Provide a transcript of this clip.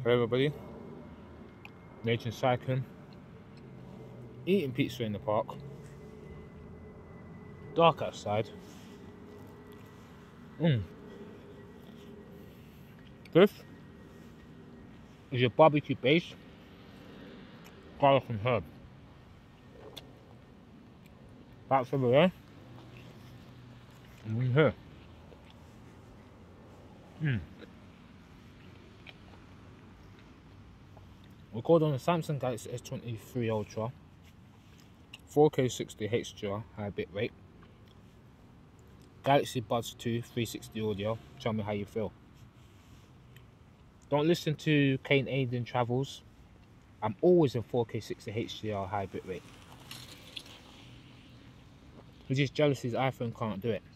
Hello everybody, Nature cycling, eating pizza in the park, dark outside. This is your barbecue base, garlic and herb. That's over there, and in here. Record on the Samsung Galaxy S23 Ultra, 4K 60 HDR, high bitrate. Galaxy Buds 2 360 audio. Tell me how you feel. Don't listen to Kane Aiden Travels. I'm always in 4K 60 HDR high bitrate. Which is jealous his iPhone can't do it.